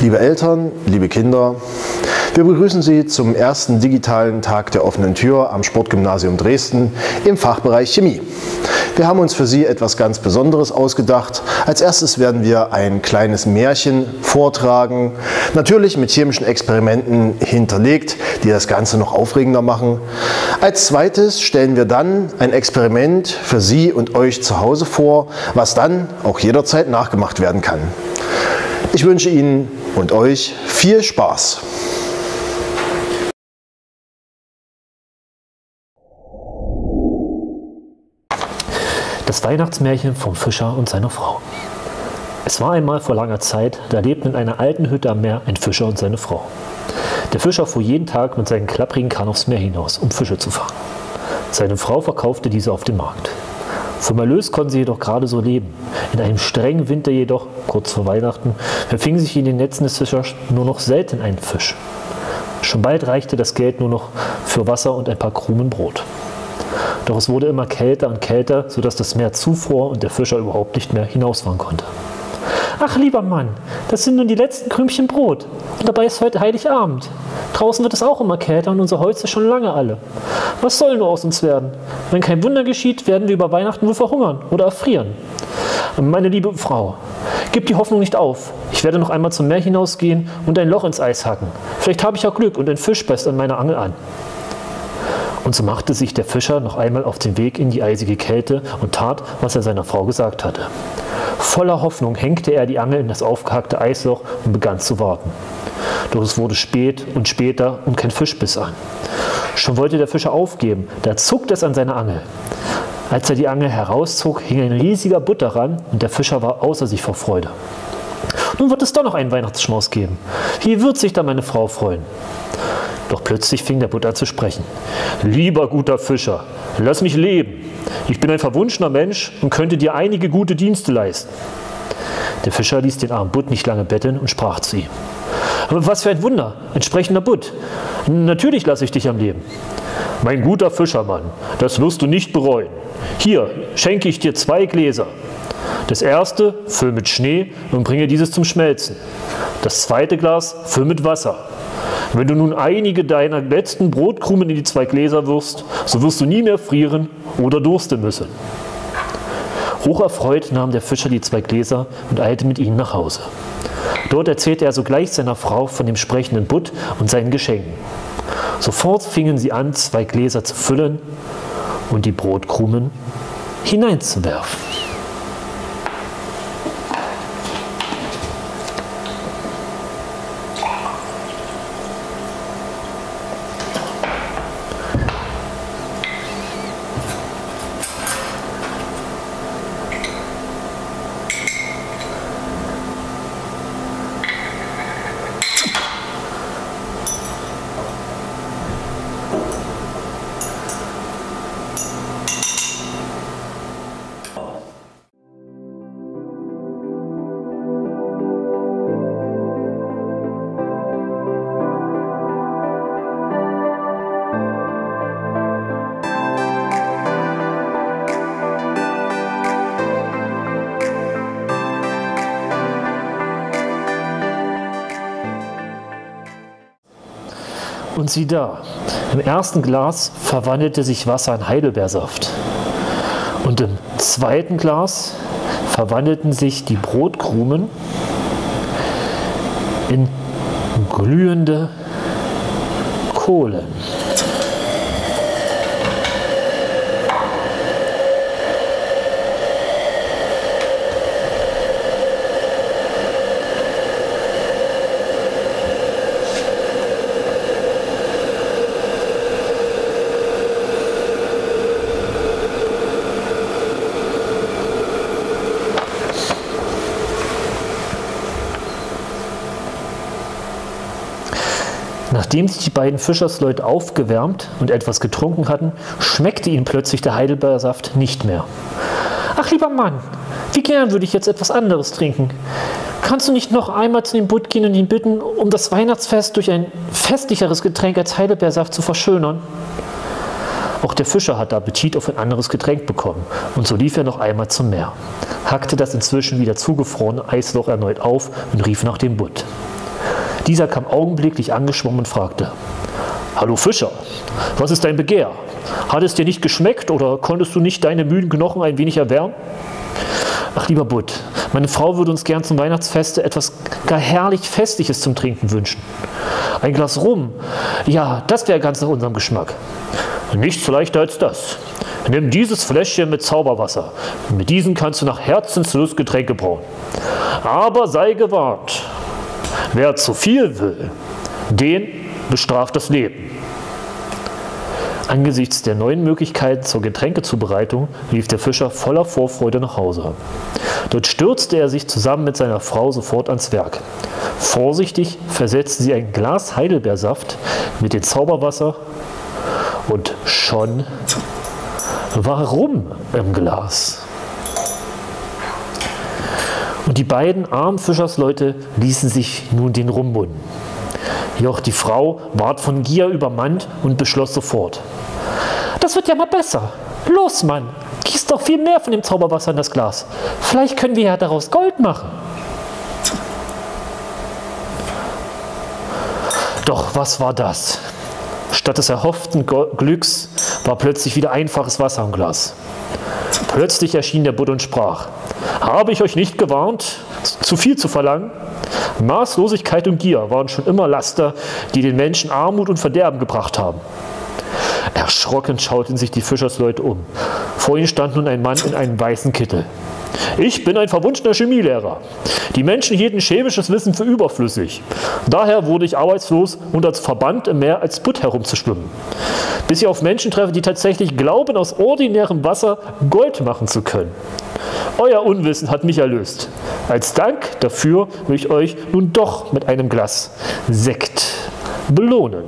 Liebe Eltern, liebe Kinder, wir begrüßen Sie zum ersten digitalen Tag der offenen Tür am Sportgymnasium Dresden im Fachbereich Chemie. Wir haben uns für Sie etwas ganz Besonderes ausgedacht. Als erstes werden wir ein kleines Märchen vortragen, natürlich mit chemischen Experimenten hinterlegt, die das Ganze noch aufregender machen. Als zweites stellen wir dann ein Experiment für Sie und euch zu Hause vor, was dann auch jederzeit nachgemacht werden kann. Ich wünsche Ihnen und euch viel Spaß! Das Weihnachtsmärchen vom Fischer und seiner Frau. Es war einmal vor langer Zeit, da lebten in einer alten Hütte am Meer ein Fischer und seine Frau. Der Fischer fuhr jeden Tag mit seinen klapprigen Kahn aufs Meer hinaus, um Fische zu fangen. Seine Frau verkaufte diese auf dem Markt. Vom Erlös konnten sie jedoch gerade so leben. In einem strengen Winter jedoch, kurz vor Weihnachten, verfing sich in den Netzen des Fischers nur noch selten ein Fisch. Schon bald reichte das Geld nur noch für Wasser und ein paar Krumen Brot. Doch es wurde immer kälter und kälter, sodass das Meer zufror und der Fischer überhaupt nicht mehr hinausfahren konnte. »Ach, lieber Mann, das sind nun die letzten Krümchen Brot. Und dabei ist heute Heiligabend. Draußen wird es auch immer kälter und unser Holz ist schon lange alle. Was soll nur aus uns werden? Wenn kein Wunder geschieht, werden wir über Weihnachten wohl verhungern oder erfrieren. Meine liebe Frau, gib die Hoffnung nicht auf. Ich werde noch einmal zum Meer hinausgehen und ein Loch ins Eis hacken. Vielleicht habe ich auch Glück und ein Fisch beißt an meiner Angel an.« Und so machte sich der Fischer noch einmal auf den Weg in die eisige Kälte und tat, was er seiner Frau gesagt hatte. Voller Hoffnung hängte er die Angel in das aufgehackte Eisloch und begann zu warten. Doch es wurde spät und später und kein Fisch biss an. Schon wollte der Fischer aufgeben, da zuckte es an seiner Angel. Als er die Angel herauszog, hing ein riesiger Butt daran und der Fischer war außer sich vor Freude. Nun wird es doch noch einen Weihnachtsschmaus geben. Wie wird sich da meine Frau freuen? Doch plötzlich fing der Butt an zu sprechen. »Lieber guter Fischer, lass mich leben. Ich bin ein verwunschener Mensch und könnte dir einige gute Dienste leisten.« Der Fischer ließ den armen Butt nicht lange betteln und sprach zu ihm. »Aber was für ein Wunder, ein sprechender Butt. Natürlich lasse ich dich am Leben.« »Mein guter Fischermann, das wirst du nicht bereuen. Hier schenke ich dir 2 Gläser. Das erste füll mit Schnee und bringe dieses zum Schmelzen. Das zweite Glas füll mit Wasser. Wenn du nun einige deiner letzten Brotkrumen in die 2 Gläser wirfst, so wirst du nie mehr frieren oder dursten müssen.« Hocherfreut nahm der Fischer die 2 Gläser und eilte mit ihnen nach Hause. Dort erzählte er sogleich seiner Frau von dem sprechenden Butt und seinen Geschenken. Sofort fingen sie an, 2 Gläser zu füllen und die Brotkrumen hineinzuwerfen. Und sieh da, im ersten Glas verwandelte sich Wasser in Heidelbeersaft. Und im zweiten Glas verwandelten sich die Brotkrumen in glühende Kohlen. Nachdem sich die beiden Fischersleute aufgewärmt und etwas getrunken hatten, schmeckte ihnen plötzlich der Heidelbeersaft nicht mehr. »Ach, lieber Mann, wie gern würde ich jetzt etwas anderes trinken. Kannst du nicht noch einmal zu dem Butt gehen und ihn bitten, um das Weihnachtsfest durch ein festlicheres Getränk als Heidelbeersaft zu verschönern?« Auch der Fischer hatte Appetit auf ein anderes Getränk bekommen und so lief er noch einmal zum Meer, hackte das inzwischen wieder zugefrorene Eisloch erneut auf und rief nach dem Butt. Dieser kam augenblicklich angeschwommen und fragte: »Hallo Fischer, was ist dein Begehr? Hat es dir nicht geschmeckt oder konntest du nicht deine müden Knochen ein wenig erwärmen?« »Ach, lieber Butt, meine Frau würde uns gern zum Weihnachtsfeste etwas gar herrlich Festliches zum Trinken wünschen. Ein Glas Rum, ja, das wäre ganz nach unserem Geschmack.« »Nichts leichter als das. Nimm dieses Fläschchen mit Zauberwasser. Mit diesem kannst du nach Herzenslust Getränke brauen. Aber sei gewarnt, wer zu viel will, den bestraft das Leben.« Angesichts der neuen Möglichkeiten zur Getränkezubereitung lief der Fischer voller Vorfreude nach Hause. Dort stürzte er sich zusammen mit seiner Frau sofort ans Werk. Vorsichtig versetzten sie ein Glas Heidelbeersaft mit dem Zauberwasser und schon war Rum im Glas. Und die beiden armen Fischersleute ließen sich nun den Rum munden. Doch die Frau ward von Gier übermannt und beschloss sofort: »Das wird ja mal besser. Los, Mann, gieß doch viel mehr von dem Zauberwasser in das Glas. Vielleicht können wir ja daraus Gold machen.« Doch was war das? Statt des erhofften Glücks war plötzlich wieder einfaches Wasser im Glas. Plötzlich erschien der Butt und sprach: »Habe ich euch nicht gewarnt, zu viel zu verlangen? Maßlosigkeit und Gier waren schon immer Laster, die den Menschen Armut und Verderben gebracht haben.« Erschrocken schauten sich die Fischersleute um. Vor ihnen stand nun ein Mann in einem weißen Kittel. »Ich bin ein verwunschener Chemielehrer. Die Menschen hielten chemisches Wissen für überflüssig. Daher wurde ich arbeitslos und als verbannt im Meer als Butt herumzuschwimmen. Bis ich auf Menschen treffe, die tatsächlich glauben, aus ordinärem Wasser Gold machen zu können. Euer Unwissen hat mich erlöst. Als Dank dafür will ich euch nun doch mit einem Glas Sekt belohnen.«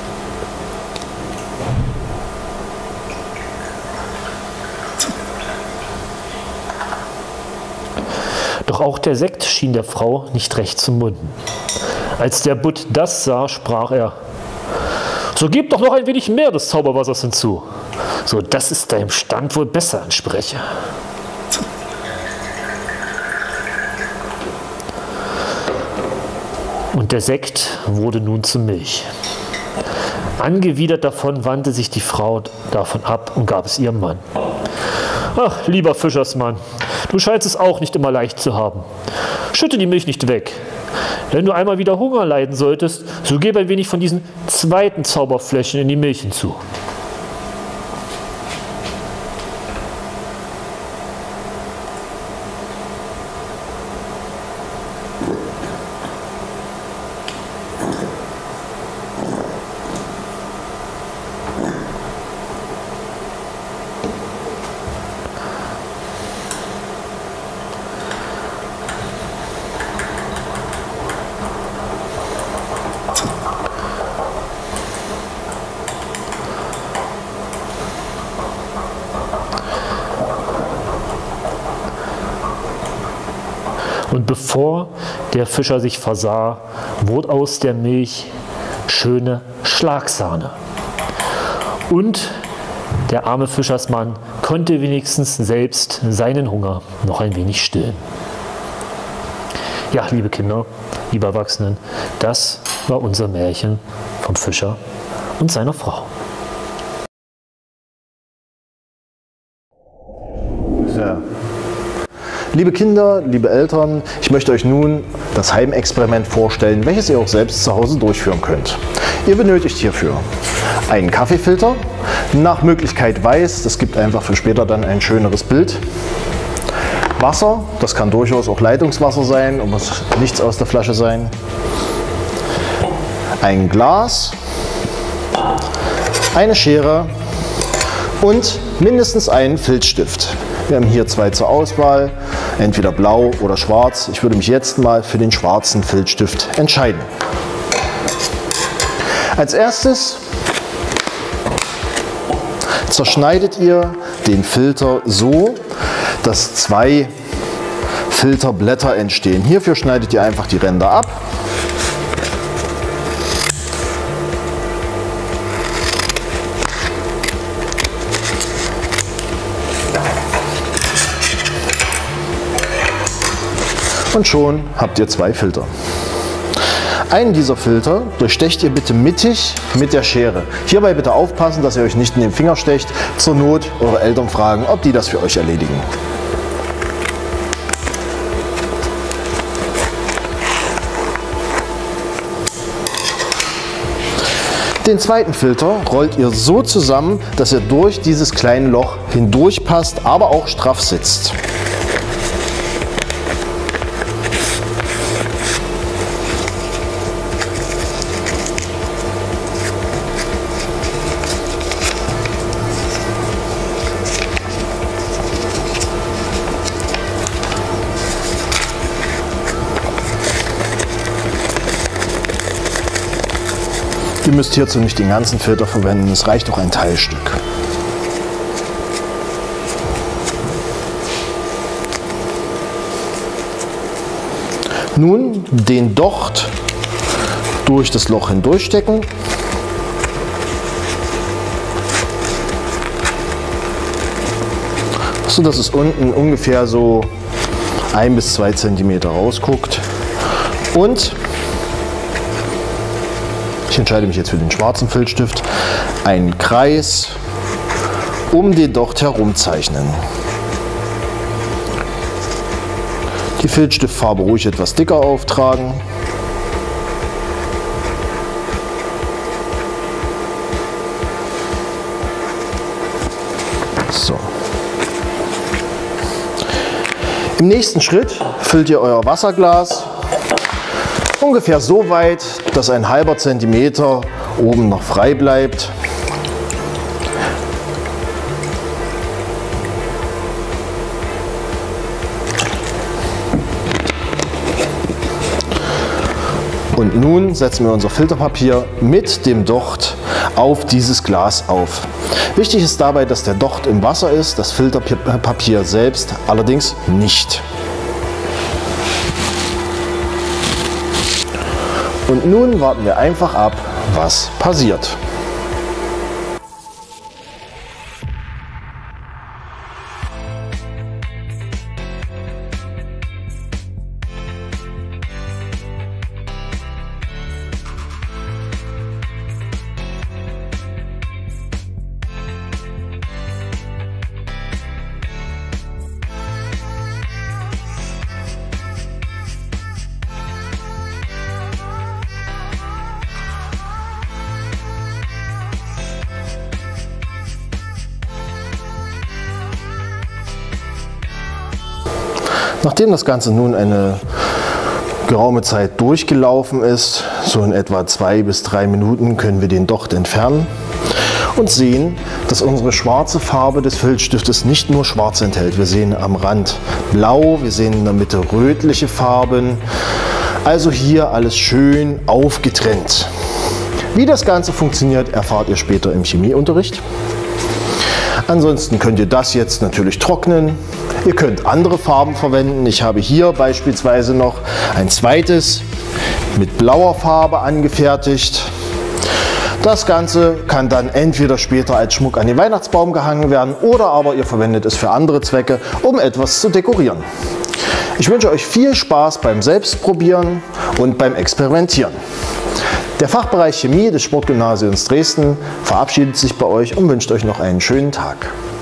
Doch auch der Sekt schien der Frau nicht recht zu munden. Als der Butt das sah, sprach er: »So gib doch noch ein wenig mehr des Zauberwassers hinzu, so dass es deinem Stand wohl besser entspreche.« Und der Sekt wurde nun zu Milch. Angewidert davon wandte sich die Frau davon ab und gab es ihrem Mann. »Ach, lieber Fischersmann, du scheinst es auch nicht immer leicht zu haben. Schütte die Milch nicht weg. Wenn du einmal wieder Hunger leiden solltest, so gebe ein wenig von diesen zweiten Zauberfläschchen in die Milch hinzu.« Und bevor der Fischer sich versah, wurde aus der Milch schöne Schlagsahne. Und der arme Fischersmann konnte wenigstens selbst seinen Hunger noch ein wenig stillen. Ja, liebe Kinder, liebe Erwachsenen, das war unser Märchen vom Fischer und seiner Frau. Ja. Liebe Kinder, liebe Eltern, ich möchte euch nun das Heimexperiment vorstellen, welches ihr auch selbst zu Hause durchführen könnt. Ihr benötigt hierfür einen Kaffeefilter, nach Möglichkeit weiß, das gibt einfach für später dann ein schöneres Bild. Wasser, das kann durchaus auch Leitungswasser sein und muss nichts aus der Flasche sein. Ein Glas, eine Schere und mindestens einen Filzstift. Wir haben hier zwei zur Auswahl, entweder blau oder schwarz. Ich würde mich jetzt mal für den schwarzen Filzstift entscheiden. Als erstes zerschneidet ihr den Filter so, dass zwei Filterblätter entstehen. Hierfür schneidet ihr einfach die Ränder ab. Und schon habt ihr zwei Filter. Einen dieser Filter durchstecht ihr bitte mittig mit der Schere. Hierbei bitte aufpassen, dass ihr euch nicht in den Finger stecht. Zur Not eure Eltern fragen, ob die das für euch erledigen. Den zweiten Filter rollt ihr so zusammen, dass er durch dieses kleine Loch hindurch passt, aber auch straff sitzt. Ihr müsst hierzu nicht den ganzen Filter verwenden, es reicht auch ein Teilstück. Nun den Docht durch das Loch hindurchstecken. So dass es unten ungefähr so 1 bis 2 cm rausguckt. Und ich entscheide mich jetzt für den schwarzen Filzstift. Einen Kreis um den Docht herum zeichnen. Die Filzstiftfarbe ruhig etwas dicker auftragen. So. Im nächsten Schritt füllt ihr euer Wasserglas ungefähr so weit, dass ein halber Zentimeter oben noch frei bleibt. Und nun setzen wir unser Filterpapier mit dem Docht auf dieses Glas auf. Wichtig ist dabei, dass der Docht im Wasser ist, das Filterpapier selbst allerdings nicht. Und nun warten wir einfach ab, was passiert. Nachdem das Ganze nun eine geraume Zeit durchgelaufen ist, so in etwa 2 bis 3 Minuten, können wir den Docht entfernen und sehen, dass unsere schwarze Farbe des Filzstiftes nicht nur schwarz enthält. Wir sehen am Rand blau, wir sehen in der Mitte rötliche Farben. Also hier alles schön aufgetrennt. Wie das Ganze funktioniert, erfahrt ihr später im Chemieunterricht. Ansonsten könnt ihr das jetzt natürlich trocknen. Ihr könnt andere Farben verwenden. Ich habe hier beispielsweise noch ein zweites mit blauer Farbe angefertigt. Das Ganze kann dann entweder später als Schmuck an den Weihnachtsbaum gehangen werden oder aber ihr verwendet es für andere Zwecke, um etwas zu dekorieren. Ich wünsche euch viel Spaß beim Selbstprobieren und beim Experimentieren. Der Fachbereich Chemie des Sportgymnasiums Dresden verabschiedet sich bei euch und wünscht euch noch einen schönen Tag.